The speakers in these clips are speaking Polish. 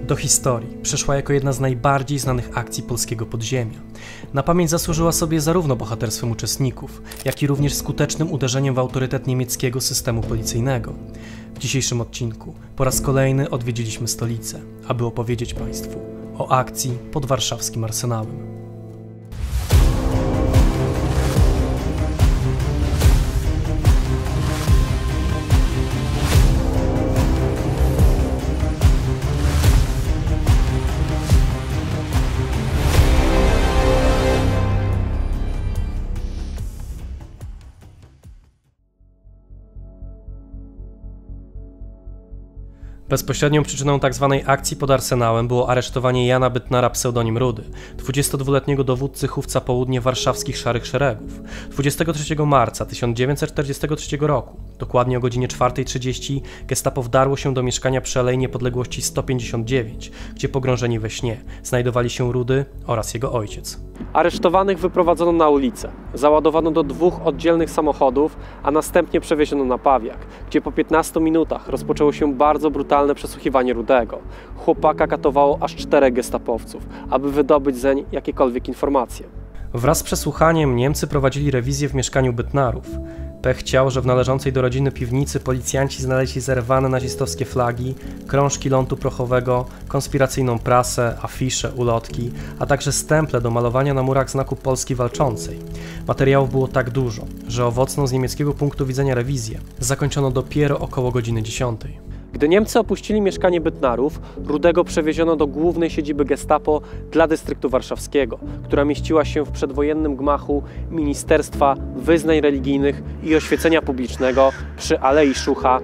Do historii przeszła jako jedna z najbardziej znanych akcji polskiego podziemia. Na pamięć zasłużyła sobie zarówno bohaterstwem uczestników, jak i również skutecznym uderzeniem w autorytet niemieckiego systemu policyjnego. W dzisiejszym odcinku po raz kolejny odwiedziliśmy stolicę, aby opowiedzieć Państwu o akcji pod warszawskim Arsenałem. Bezpośrednią przyczyną tzw. akcji pod Arsenałem było aresztowanie Jana Bytnara pseudonim Rudy, 22-letniego dowódcy Chówca Południe warszawskich Szarych Szeregów. 23 marca 1943 roku, dokładnie o godzinie 4:30, gestapo wdarło się do mieszkania przy Alei Niepodległości 159, gdzie pogrążeni we śnie znajdowali się Rudy oraz jego ojciec. Aresztowanych wyprowadzono na ulicę, załadowano do 2 oddzielnych samochodów, a następnie przewieziono na Pawiak, gdzie po 15 minutach rozpoczęło się bardzo brutalne przesłuchiwanie Rudego. Chłopaka katowało aż 4 gestapowców, aby wydobyć zeń jakiekolwiek informacje. Wraz z przesłuchaniem Niemcy prowadzili rewizję w mieszkaniu Bytnarów. Pech chciał, że w należącej do rodziny piwnicy policjanci znaleźli zerwane nazistowskie flagi, krążki lontu prochowego, konspiracyjną prasę, afisze, ulotki, a także stemple do malowania na murach znaku Polski Walczącej. Materiałów było tak dużo, że owocną z niemieckiego punktu widzenia rewizję zakończono dopiero około godziny 10. Gdy Niemcy opuścili mieszkanie Bytnarów, Rudego przewieziono do głównej siedziby gestapo dla dystryktu warszawskiego, która mieściła się w przedwojennym gmachu Ministerstwa Wyznań Religijnych i Oświecenia Publicznego przy Alei Szucha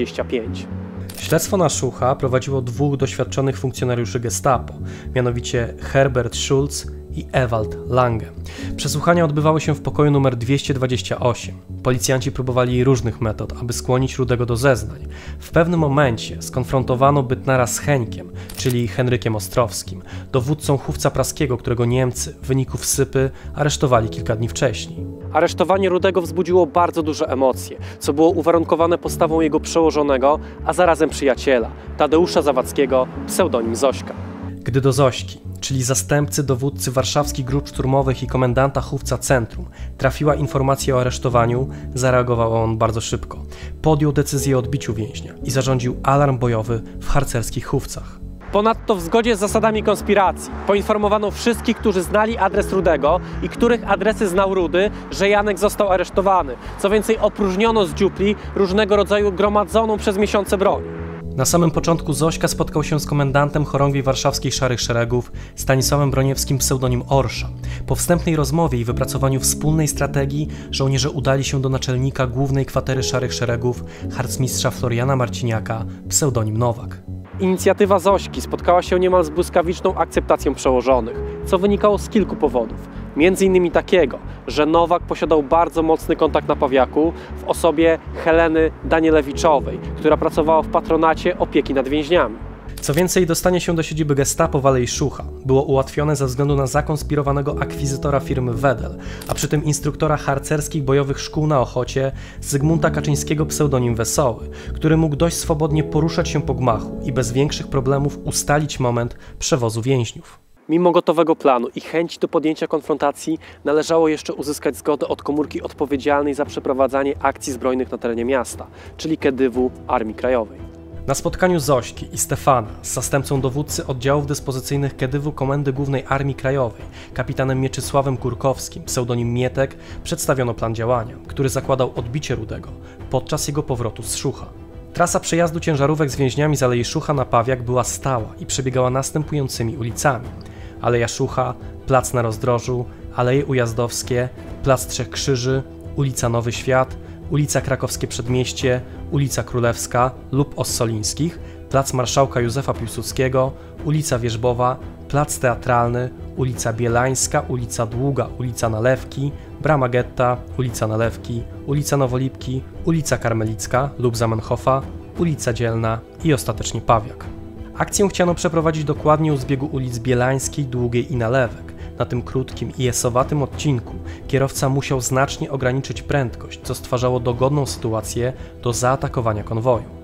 25. Śledztwo na Szucha prowadziło 2 doświadczonych funkcjonariuszy gestapo, mianowicie Herbert Schulz i Ewald Lange. Przesłuchania odbywały się w pokoju numer 228. Policjanci próbowali różnych metod, aby skłonić Rudego do zeznań. W pewnym momencie skonfrontowano Bytnara z Heńkiem, czyli Henrykiem Ostrowskim, dowódcą Chówca Praskiego, którego Niemcy w wyniku wsypy aresztowali kilka dni wcześniej. Aresztowanie Rudego wzbudziło bardzo duże emocje, co było uwarunkowane postawą jego przełożonego, a zarazem przyjaciela, Tadeusza Zawadzkiego, pseudonim Zośka. Gdy do Zośki, czyli zastępcy dowódcy warszawskich grup szturmowych i komendanta Chówca Centrum, trafiła informacja o aresztowaniu, zareagował on bardzo szybko. Podjął decyzję o odbiciu więźnia i zarządził alarm bojowy w harcerskich Chówcach. Ponadto w zgodzie z zasadami konspiracji poinformowano wszystkich, którzy znali adres Rudego i których adresy znał Rudy, że Janek został aresztowany. Co więcej, opróżniono z dziupli różnego rodzaju gromadzoną przez miesiące broń. Na samym początku Zośka spotkał się z komendantem chorągwi warszawskich Szarych Szeregów Stanisławem Broniewskim pseudonim Orsza. Po wstępnej rozmowie i wypracowaniu wspólnej strategii żołnierze udali się do naczelnika głównej kwatery Szarych Szeregów, harcmistrza Floriana Marciniaka pseudonim Nowak. Inicjatywa Zośki spotkała się niemal z błyskawiczną akceptacją przełożonych, co wynikało z kilku powodów. Między innymi takiego, że Nowak posiadał bardzo mocny kontakt na Pawiaku w osobie Heleny Danielewiczowej, która pracowała w patronacie opieki nad więźniami. Co więcej, dostanie się do siedziby gestapo w Alei Szucha było ułatwione ze względu na zakonspirowanego akwizytora firmy Wedel, a przy tym instruktora harcerskich bojowych szkół na Ochocie Zygmunta Kaczyńskiego pseudonim Wesoły, który mógł dość swobodnie poruszać się po gmachu i bez większych problemów ustalić moment przewozu więźniów. Mimo gotowego planu i chęci do podjęcia konfrontacji należało jeszcze uzyskać zgodę od komórki odpowiedzialnej za przeprowadzanie akcji zbrojnych na terenie miasta, czyli KDW Armii Krajowej. Na spotkaniu Zośki i Stefana z zastępcą dowódcy oddziałów dyspozycyjnych KDW Komendy Głównej Armii Krajowej, kapitanem Mieczysławem Kurkowskim, pseudonim Mietek, przedstawiono plan działania, który zakładał odbicie Rudego podczas jego powrotu z Szucha. Trasa przejazdu ciężarówek z więźniami z Alei Szucha na Pawiak była stała i przebiegała następującymi ulicami: Aleja Szucha, Plac na Rozdrożu, Aleje Ujazdowskie, Plac Trzech Krzyży, ulica Nowy Świat, ulica Krakowskie Przedmieście, ulica Królewska lub Ossolińskich, Plac Marszałka Józefa Piłsudskiego, ulica Wierzbowa, Plac Teatralny, ulica Bielańska, ulica Długa, ulica Nalewki, Brama Getta, ulica Nalewki, ulica Nowolipki, ulica Karmelicka lub Zamenhofa, ulica Dzielna i ostatecznie Pawiak. Akcję chciano przeprowadzić dokładnie u zbiegu ulic Bielańskiej, Długiej i Nalewek. Na tym krótkim i esowatym odcinku kierowca musiał znacznie ograniczyć prędkość, co stwarzało dogodną sytuację do zaatakowania konwoju.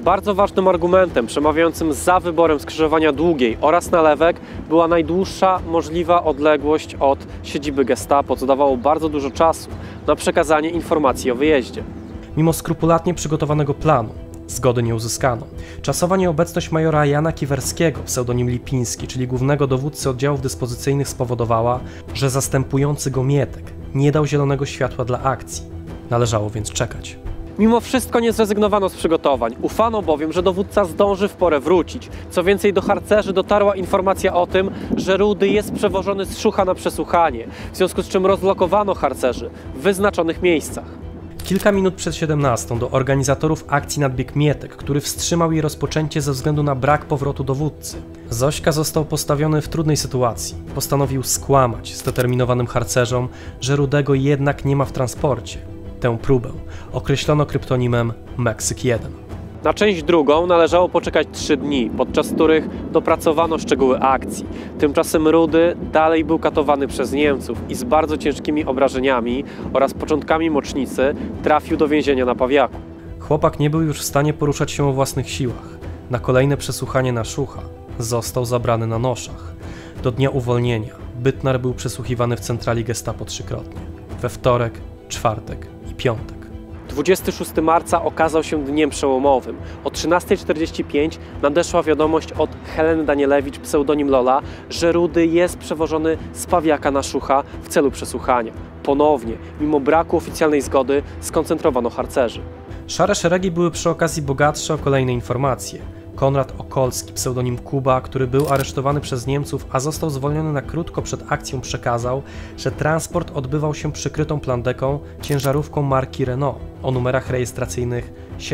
Bardzo ważnym argumentem przemawiającym za wyborem skrzyżowania Długiej oraz Nalewek była najdłuższa możliwa odległość od siedziby Gestapo, co dawało bardzo dużo czasu na przekazanie informacji o wyjeździe. Mimo skrupulatnie przygotowanego planu, zgody nie uzyskano. Czasowa nieobecność majora Jana Kiwerskiego, pseudonim Lipiński, czyli głównego dowódcy oddziałów dyspozycyjnych, spowodowała, że zastępujący go Mietek nie dał zielonego światła dla akcji. Należało więc czekać. Mimo wszystko nie zrezygnowano z przygotowań. Ufano bowiem, że dowódca zdąży w porę wrócić. Co więcej, do harcerzy dotarła informacja o tym, że Rudy jest przewożony z Szucha na przesłuchanie, w związku z czym rozlokowano harcerzy w wyznaczonych miejscach. Kilka minut przed 17 do organizatorów akcji nadbiegł Mietek, który wstrzymał jej rozpoczęcie ze względu na brak powrotu dowódcy. Zośka został postawiony w trudnej sytuacji. Postanowił skłamać zdeterminowanym harcerzom, że Rudego jednak nie ma w transporcie. Tę próbę określono kryptonimem Meksyk 1. Na część drugą należało poczekać 3 dni, podczas których dopracowano szczegóły akcji. Tymczasem Rudy dalej był katowany przez Niemców i z bardzo ciężkimi obrażeniami oraz początkami mocznicy trafił do więzienia na Pawiaku. Chłopak nie był już w stanie poruszać się o własnych siłach. Na kolejne przesłuchanie na Szucha został zabrany na noszach. Do dnia uwolnienia Bytnar był przesłuchiwany w centrali Gestapo 3-krotnie. We wtorek, czwartek i piątek. 26 marca okazał się dniem przełomowym. O 13:45 nadeszła wiadomość od Heleny Danielewicz, pseudonim Lola, że Rudy jest przewożony z Pawiaka na Szucha w celu przesłuchania. Ponownie, mimo braku oficjalnej zgody, skoncentrowano harcerzy. Szare szeregi były przy okazji bogatsze o kolejne informacje. Konrad Okolski, pseudonim Kuba, który był aresztowany przez Niemców, a został zwolniony na krótko przed akcją, przekazał, że transport odbywał się przykrytą plandeką ciężarówką marki Renault o numerach rejestracyjnych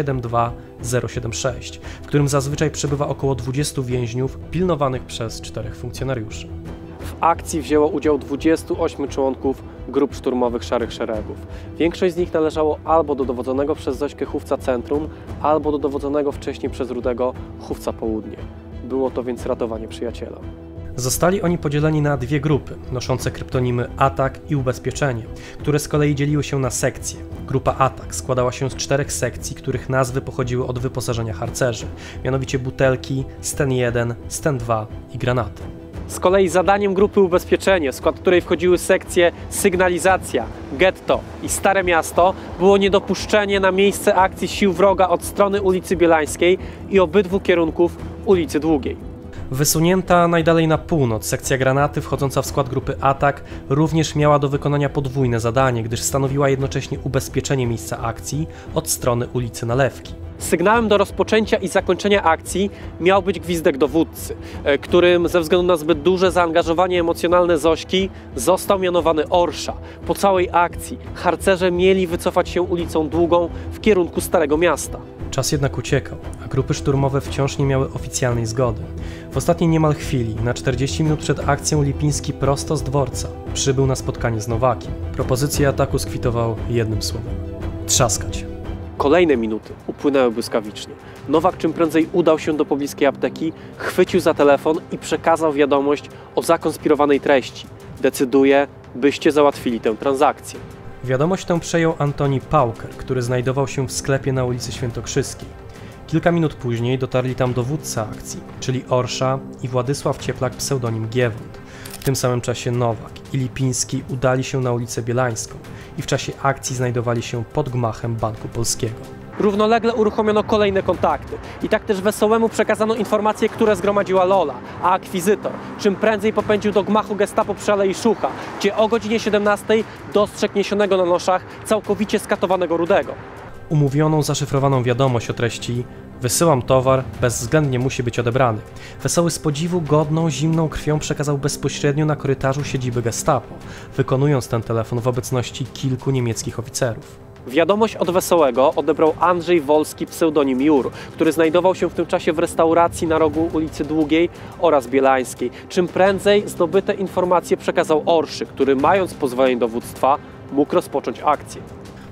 72076, w którym zazwyczaj przebywa około 20 więźniów pilnowanych przez 4 funkcjonariuszy. W akcji wzięło udział 28 członków grup szturmowych Szarych Szeregów. Większość z nich należało albo do dowodzonego przez Zośkę Chówca Centrum, albo do dowodzonego wcześniej przez Rudego Chówca Południe. Było to więc ratowanie przyjaciela. Zostali oni podzieleni na 2 grupy, noszące kryptonimy Atak i Ubezpieczenie, które z kolei dzieliły się na sekcje. Grupa Atak składała się z 4 sekcji, których nazwy pochodziły od wyposażenia harcerzy, mianowicie butelki, Sten 1, Sten 2 i granaty. Z kolei zadaniem grupy Ubezpieczenie, w skład której wchodziły sekcje Sygnalizacja, Getto i Stare Miasto, było niedopuszczenie na miejsce akcji sił wroga od strony ulicy Bielańskiej i obydwu kierunków ulicy Długiej. Wysunięta najdalej na północ sekcja granaty wchodząca w skład grupy Atak również miała do wykonania podwójne zadanie, gdyż stanowiła jednocześnie ubezpieczenie miejsca akcji od strony ulicy Nalewki. Sygnałem do rozpoczęcia i zakończenia akcji miał być gwizdek dowódcy, którym ze względu na zbyt duże zaangażowanie emocjonalne Zośki został mianowany Orsza. Po całej akcji harcerze mieli wycofać się ulicą Długą w kierunku Starego Miasta. Czas jednak uciekał, a grupy szturmowe wciąż nie miały oficjalnej zgody. W ostatniej niemal chwili, na 40 minut przed akcją, Lipiński prosto z dworca przybył na spotkanie z Nowakiem. Propozycję ataku skwitował jednym słowem: trzaskać. Kolejne minuty upłynęły błyskawicznie. Nowak czym prędzej udał się do pobliskiej apteki, chwycił za telefon i przekazał wiadomość o zakonspirowanej treści. Decyduję, byście załatwili tę transakcję. Wiadomość tę przejął Antoni Pauker, który znajdował się w sklepie na ulicy Świętokrzyskiej. Kilka minut później dotarli tam dowódca akcji, czyli Orsza i Władysław Cieplak, pseudonim Giewont. W tym samym czasie Nowak i Lipiński udali się na ulicę Bielańską i w czasie akcji znajdowali się pod gmachem Banku Polskiego. Równolegle uruchomiono kolejne kontakty i tak też Wesołemu przekazano informacje, które zgromadziła Lola, a akwizytor czym prędzej popędził do gmachu Gestapo przy Alei Szucha, gdzie o godzinie 17 dostrzegł niesionego na noszach całkowicie skatowanego Rudego. Umówioną, zaszyfrowaną wiadomość o treści: wysyłam towar, bezwzględnie musi być odebrany. Wesoły z podziwu godną, zimną krwią przekazał bezpośrednio na korytarzu siedziby Gestapo, wykonując ten telefon w obecności kilku niemieckich oficerów. Wiadomość od Wesołego odebrał Andrzej Wolski, pseudonim Jur, który znajdował się w tym czasie w restauracji na rogu ulicy Długiej oraz Bielańskiej. Czym prędzej zdobyte informacje przekazał Orszy, który, mając pozwolenie dowództwa, mógł rozpocząć akcję.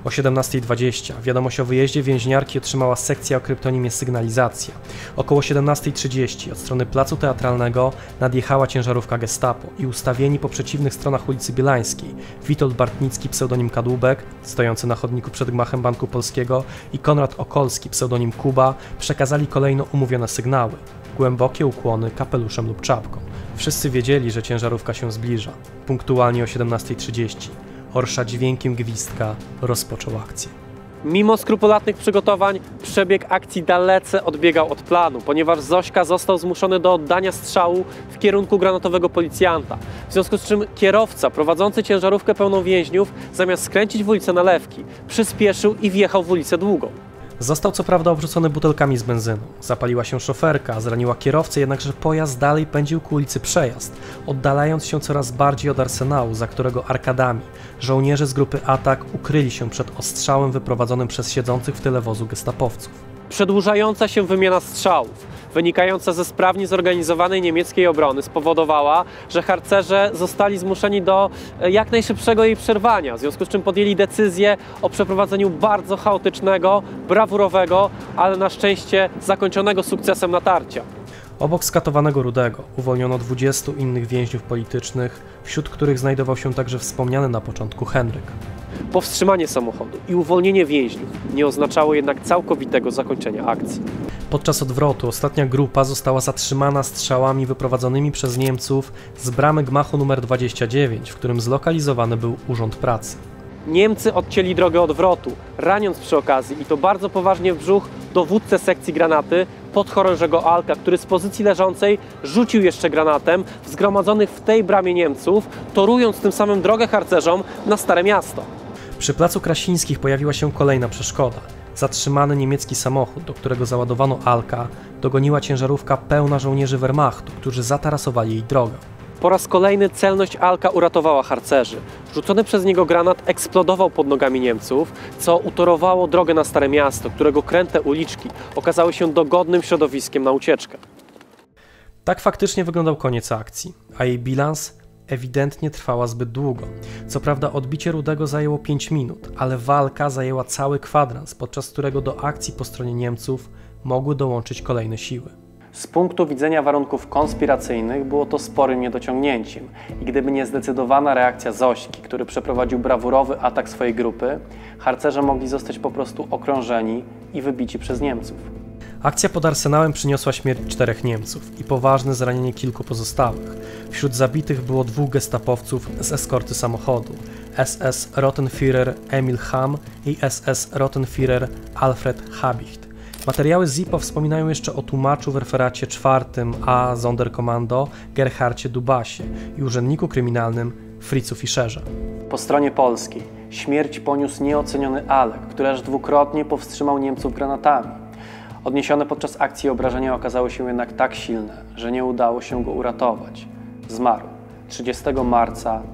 O 17:20 wiadomość o wyjeździe więźniarki otrzymała sekcja o kryptonimie Sygnalizacja. Około 17:30 od strony Placu Teatralnego nadjechała ciężarówka Gestapo i ustawieni po przeciwnych stronach ulicy Bielańskiej Witold Bartnicki, pseudonim Kadłubek, stojący na chodniku przed gmachem Banku Polskiego, i Konrad Okolski, pseudonim Kuba, przekazali kolejno umówione sygnały. Głębokie ukłony kapeluszem lub czapką. Wszyscy wiedzieli, że ciężarówka się zbliża. Punktualnie o 17:30 Orsza dźwiękiem gwizdka rozpoczął akcję. Mimo skrupulatnych przygotowań przebieg akcji dalece odbiegał od planu, ponieważ Zośka został zmuszony do oddania strzału w kierunku granatowego policjanta. W związku z czym kierowca prowadzący ciężarówkę pełną więźniów, zamiast skręcić w ulicę Nalewki, przyspieszył i wjechał w ulicę Długą. Został co prawda obrzucony butelkami z benzyną. Zapaliła się szoferka, zraniła kierowcę, jednakże pojazd dalej pędził ku ulicy Przejazd, oddalając się coraz bardziej od arsenału, za którego arkadami żołnierze z grupy Atak ukryli się przed ostrzałem wyprowadzonym przez siedzących w tyle wozu gestapowców. Przedłużająca się wymiana strzałów, wynikająca ze sprawnie zorganizowanej niemieckiej obrony, spowodowała, że harcerze zostali zmuszeni do jak najszybszego jej przerwania, w związku z czym podjęli decyzję o przeprowadzeniu bardzo chaotycznego, brawurowego, ale na szczęście zakończonego sukcesem natarcia. Obok skatowanego Rudego uwolniono 20 innych więźniów politycznych, wśród których znajdował się także wspomniany na początku Henryk. Powstrzymanie samochodu i uwolnienie więźniów nie oznaczało jednak całkowitego zakończenia akcji. Podczas odwrotu ostatnia grupa została zatrzymana strzałami wyprowadzonymi przez Niemców z bramy gmachu nr 29, w którym zlokalizowany był Urząd Pracy. Niemcy odcięli drogę odwrotu, raniąc przy okazji, i to bardzo poważnie w brzuch, dowódcę sekcji granaty, podchorążego Alka, który z pozycji leżącej rzucił jeszcze granatem w zgromadzonych w tej bramie Niemców, torując tym samym drogę harcerzom na Stare Miasto. Przy Placu Krasińskich pojawiła się kolejna przeszkoda. Zatrzymany niemiecki samochód, do którego załadowano Alka, dogoniła ciężarówka pełna żołnierzy Wehrmachtu, którzy zatarasowali jej drogę. Po raz kolejny celność Alka uratowała harcerzy. Rzucony przez niego granat eksplodował pod nogami Niemców, co utorowało drogę na Stare Miasto, którego kręte uliczki okazały się dogodnym środowiskiem na ucieczkę. Tak faktycznie wyglądał koniec akcji, a jej bilans ewidentnie trwała zbyt długo. Co prawda odbicie Rudego zajęło 5 minut, ale walka zajęła cały kwadrans, podczas którego do akcji po stronie Niemców mogły dołączyć kolejne siły. Z punktu widzenia warunków konspiracyjnych było to sporym niedociągnięciem i gdyby nie zdecydowana reakcja Zośki, który przeprowadził brawurowy atak swojej grupy, harcerze mogli zostać po prostu okrążeni i wybici przez Niemców. Akcja pod Arsenałem przyniosła śmierć 4 Niemców i poważne zranienie kilku pozostałych. Wśród zabitych było 2 gestapowców z eskorty samochodu: SS Rottenführer Emil Hamm i SS Rottenführer Alfred Habicht. Materiały ZIPO wspominają jeszcze o tłumaczu w referacie 4 A Sonderkommando Gerhardzie Dubasie i urzędniku kryminalnym Fritzu Fischerze. Po stronie polskiej śmierć poniósł nieoceniony Alek, który aż dwukrotnie powstrzymał Niemców granatami. Odniesione podczas akcji obrażenia okazały się jednak tak silne, że nie udało się go uratować. Zmarł 30 marca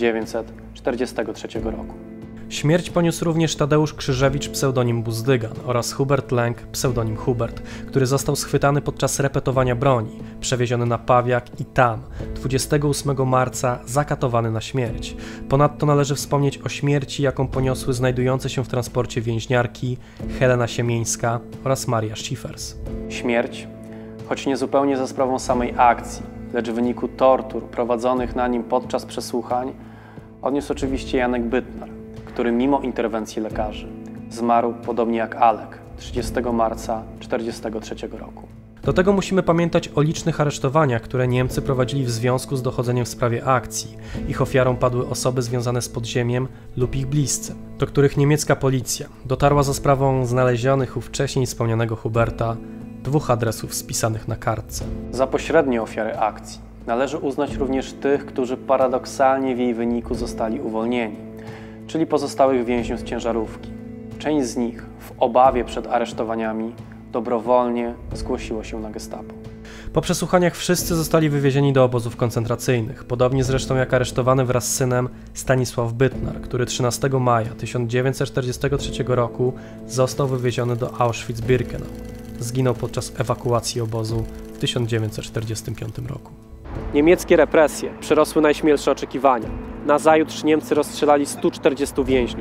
1943 roku. Śmierć poniósł również Tadeusz Krzyżewicz, pseudonim Buzdygan, oraz Hubert Lęk, pseudonim Hubert, który został schwytany podczas repetowania broni, przewieziony na Pawiak i tam 28 marca zakatowany na śmierć. Ponadto należy wspomnieć o śmierci, jaką poniosły znajdujące się w transporcie więźniarki Helena Siemieńska oraz Maria Schiffers. Śmierć, choć nie zupełnie za sprawą samej akcji, lecz w wyniku tortur prowadzonych na nim podczas przesłuchań, odniósł oczywiście Janek Bytnar, który mimo interwencji lekarzy zmarł podobnie jak Alek 30 marca 1943 roku. Do tego musimy pamiętać o licznych aresztowaniach, które Niemcy prowadzili w związku z dochodzeniem w sprawie akcji. Ich ofiarą padły osoby związane z podziemiem lub ich bliscy, do których niemiecka policja dotarła za sprawą znalezionych u wcześniej wspomnianego Huberta 2 adresów spisanych na kartce. Za pośrednie ofiary akcji należy uznać również tych, którzy paradoksalnie w jej wyniku zostali uwolnieni, czyli pozostałych więźniów z ciężarówki. Część z nich w obawie przed aresztowaniami dobrowolnie zgłosiło się na Gestapo. Po przesłuchaniach wszyscy zostali wywiezieni do obozów koncentracyjnych, podobnie zresztą jak aresztowany wraz z synem Stanisław Bytnar, który 13 maja 1943 roku został wywieziony do Auschwitz-Birkenau. Zginął podczas ewakuacji obozu w 1945 roku. Niemieckie represje przerosły najśmielsze oczekiwania. Nazajutrz Niemcy rozstrzelali 140 więźniów.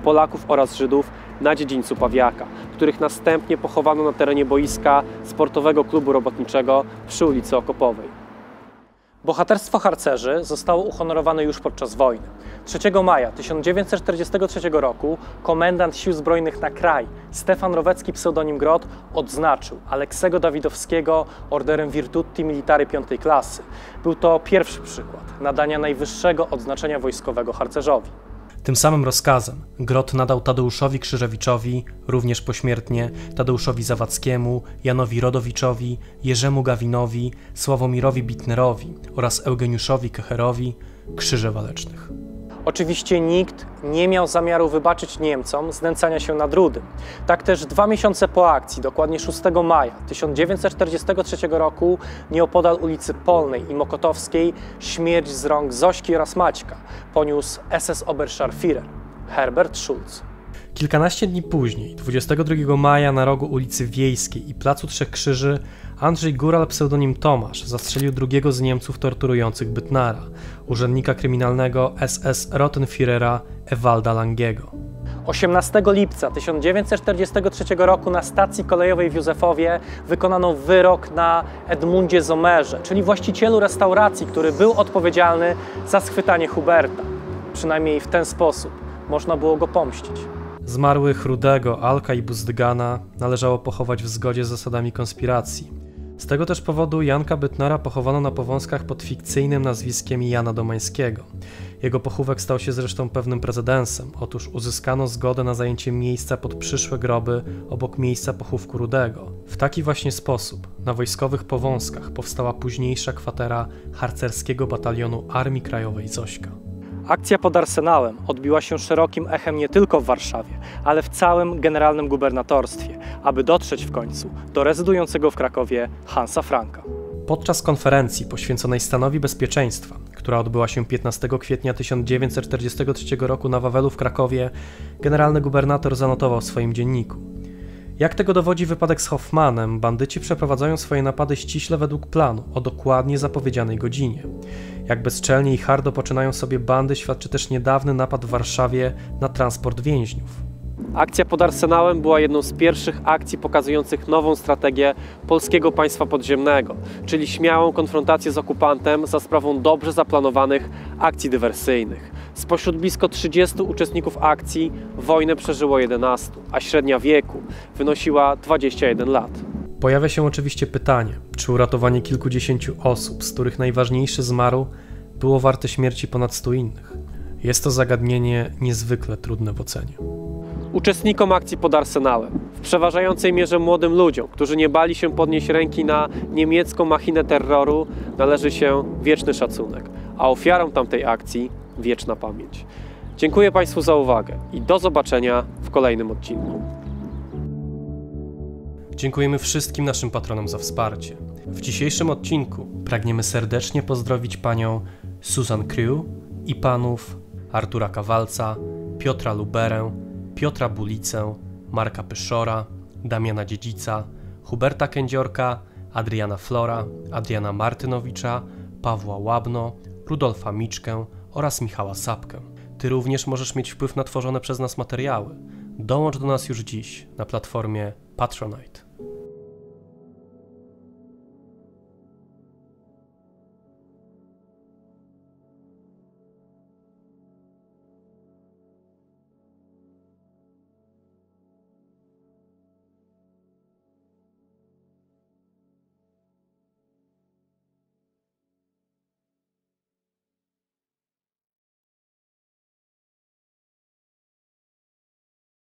Polaków oraz Żydów na dziedzińcu Pawiaka, których następnie pochowano na terenie boiska Sportowego Klubu Robotniczego przy ulicy Okopowej. Bohaterstwo harcerzy zostało uhonorowane już podczas wojny. 3 maja 1943 roku komendant Sił Zbrojnych na kraj Stefan Rowecki, pseudonim Grot, odznaczył Aleksego Dawidowskiego orderem Virtuti Militari 5. klasy. Był to pierwszy przykład nadania najwyższego odznaczenia wojskowego harcerzowi. Tym samym rozkazem Grot nadał Tadeuszowi Krzyżewiczowi, również pośmiertnie, Tadeuszowi Zawadzkiemu, Janowi Rodowiczowi, Jerzemu Gawinowi, Sławomirowi Bitnerowi oraz Eugeniuszowi Kecherowi krzyże walecznych. Oczywiście nikt nie miał zamiaru wybaczyć Niemcom znęcania się nad Rudym. Tak też 2 miesiące po akcji, dokładnie 6 maja 1943 roku, nieopodal ulicy Polnej i Mokotowskiej, śmierć z rąk Zośki oraz Maćka poniósł SS-Oberscharführer Herbert Schulz. Kilkanaście dni później, 22 maja na rogu ulicy Wiejskiej i Placu Trzech Krzyży, Andrzej Góral, pseudonim Tomasz, zastrzelił drugiego z Niemców torturujących Bytnara, urzędnika kryminalnego SS Rottenführera Ewalda Langiego. 18 lipca 1943 roku na stacji kolejowej w Józefowie wykonano wyrok na Edmundzie Zomerze, czyli właścicielu restauracji, który był odpowiedzialny za schwytanie Huberta. Przynajmniej w ten sposób można było go pomścić. Zmarłych Rudego, Alka i Buzdygana należało pochować w zgodzie z zasadami konspiracji. Z tego też powodu Janka Bytnara pochowano na Powązkach pod fikcyjnym nazwiskiem Jana Domańskiego. Jego pochówek stał się zresztą pewnym precedensem. Otóż uzyskano zgodę na zajęcie miejsca pod przyszłe groby obok miejsca pochówku Rudego. W taki właśnie sposób na wojskowych Powązkach powstała późniejsza kwatera harcerskiego batalionu Armii Krajowej Zośka. Akcja pod Arsenałem odbiła się szerokim echem nie tylko w Warszawie, ale w całym generalnym gubernatorstwie, aby dotrzeć w końcu do rezydującego w Krakowie Hansa Franka. Podczas konferencji poświęconej stanowi bezpieczeństwa, która odbyła się 15 kwietnia 1943 roku na Wawelu w Krakowie, generalny gubernator zanotował w swoim dzienniku: jak tego dowodzi wypadek z Hoffmanem, bandyci przeprowadzają swoje napady ściśle według planu, o dokładnie zapowiedzianej godzinie. Jak bezczelnie i hardo poczynają sobie bandy, świadczy też niedawny napad w Warszawie na transport więźniów. Akcja pod Arsenałem była jedną z pierwszych akcji pokazujących nową strategię polskiego państwa podziemnego, czyli śmiałą konfrontację z okupantem za sprawą dobrze zaplanowanych akcji dywersyjnych. Spośród blisko 30 uczestników akcji wojnę przeżyło 11, a średnia wieku wynosiła 21 lat. Pojawia się oczywiście pytanie, czy uratowanie kilkudziesięciu osób, z których najważniejszy zmarł, było warte śmierci ponad 100 innych. Jest to zagadnienie niezwykle trudne w ocenie. Uczestnikom akcji pod Arsenałem, w przeważającej mierze młodym ludziom, którzy nie bali się podnieść ręki na niemiecką machinę terroru, należy się wieczny szacunek, a ofiarom tamtej akcji wieczna pamięć. Dziękuję Państwu za uwagę i do zobaczenia w kolejnym odcinku. Dziękujemy wszystkim naszym patronom za wsparcie. W dzisiejszym odcinku pragniemy serdecznie pozdrowić panią Susan Crew i panów Artura Kawalca, Piotra Luberę, Piotra Bulicę, Marka Pyszora, Damiana Dziedzica, Huberta Kędziorka, Adriana Flora, Adriana Martynowicza, Pawła Łabno, Rudolfa Miczkę oraz Michała Sapkę. Ty również możesz mieć wpływ na tworzone przez nas materiały. Dołącz do nas już dziś na platformie Patronite.